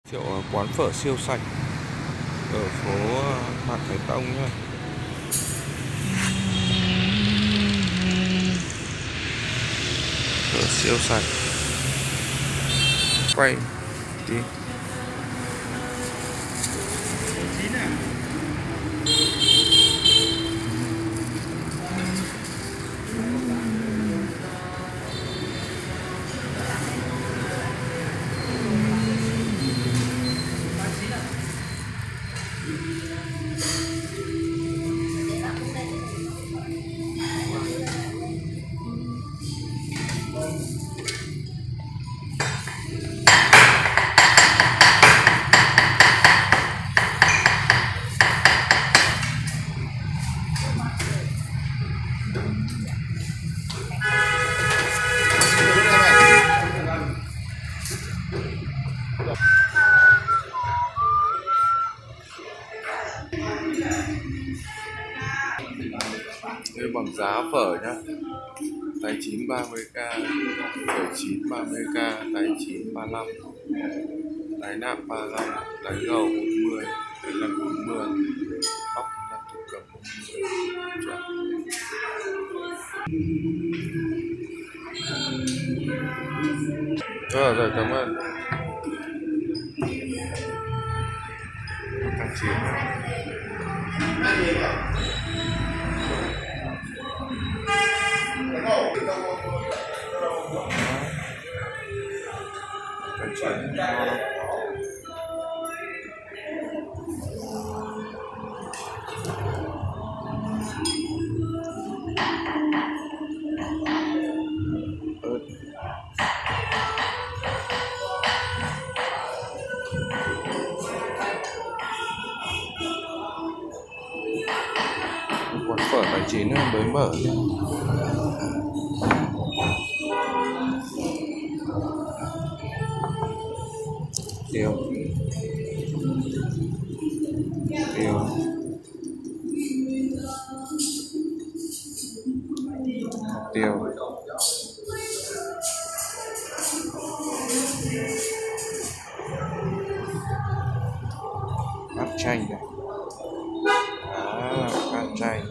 Kiểu quán phở siêu sạch ở phố Mạc Thái Tông nhá. Phở siêu sạch. Quay đi. Đây bằng giá phở nhá. Táy 9 30k, phở 9 30k, táy 9 35, táy nạm 35, táy gầu 40, táy lăn 40, bắp lăn thịt cầm 40. Rồi cảm ơn. Táy 9 quán phở Táy 9 mới mở nhá. Tiêu bát chanh này. Bát chanh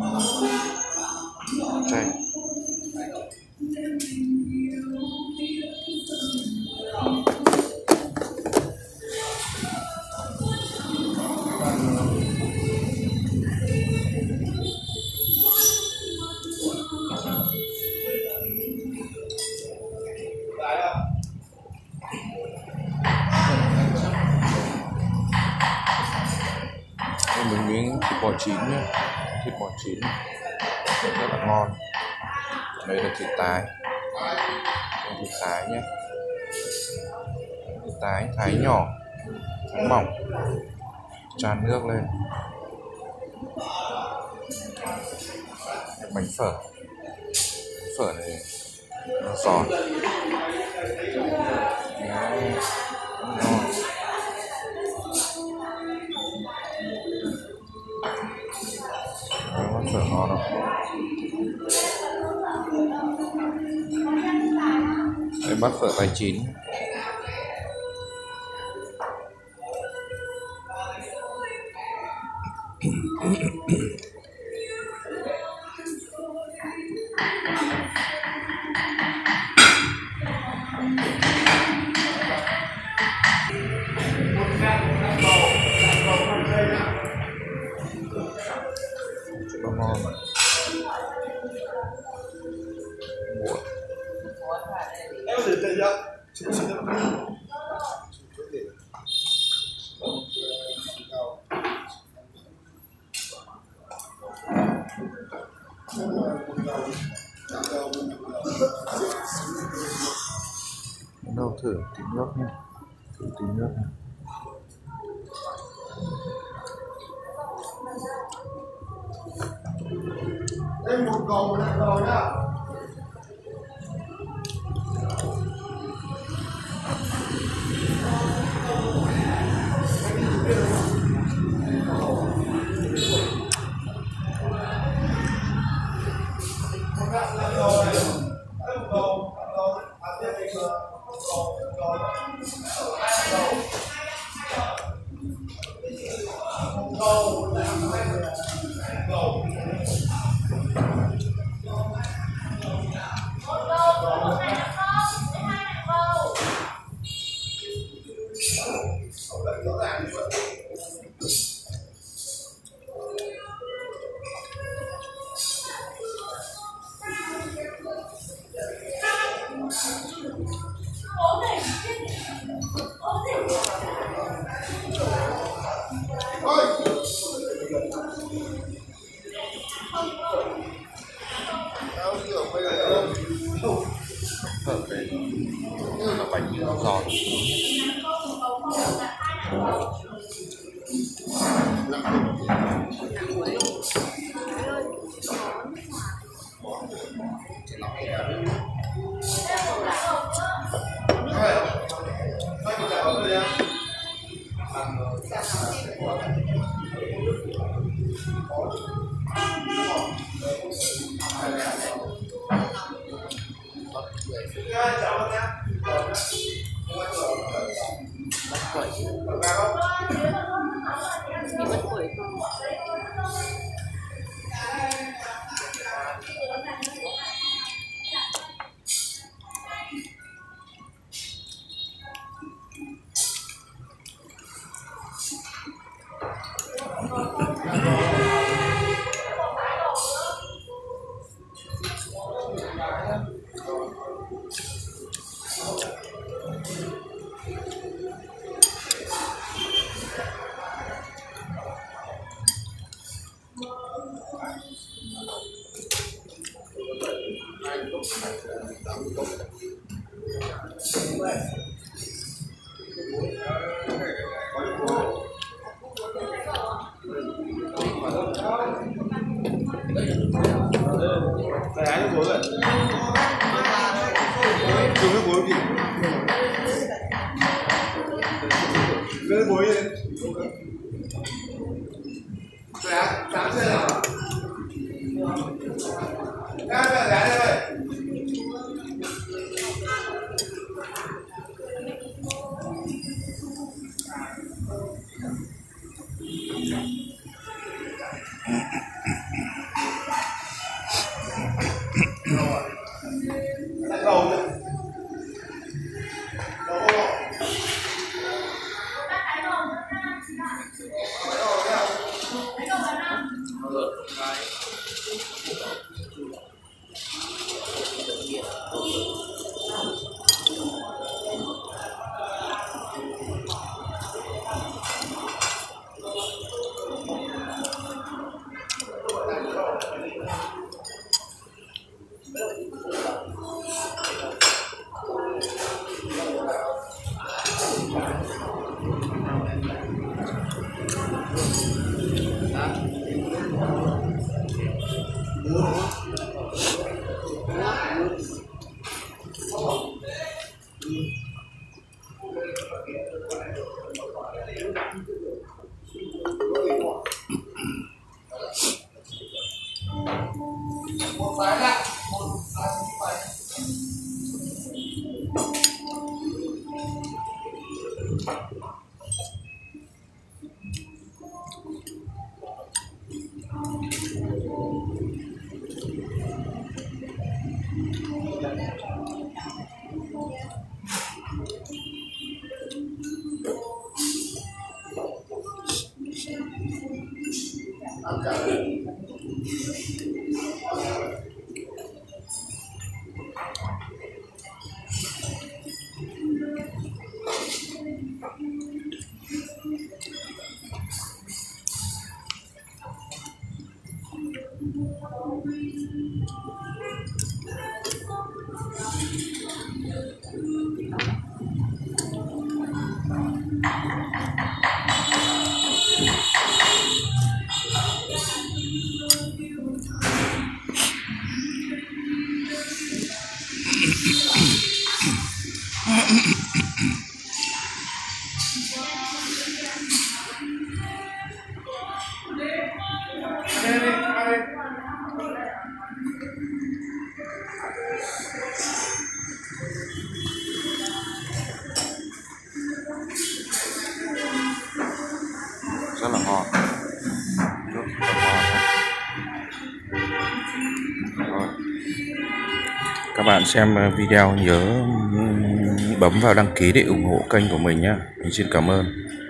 mình miếng thịt bò chín nhá, thịt bò chín rất là ngon. Đây là thịt tái nhé, thịt tái nhỏ, thái mỏng, chan nước lên. Bánh phở này nó giòn, ngon. Bánh phở ngon không? Đây bát phở Táy 9. Rất ngon. Đâu thử tí nước nhé, thử tí nước này. Em một cầu một cầu nhá. Ở đây là bánh giòn. Cái bối lên. Sáng xe nào? Ra đây. Rất là ngon, rất là ngon. Rồi. Các bạn xem video nhớ bấm vào đăng ký để ủng hộ kênh của mình nhé. Mình xin cảm ơn.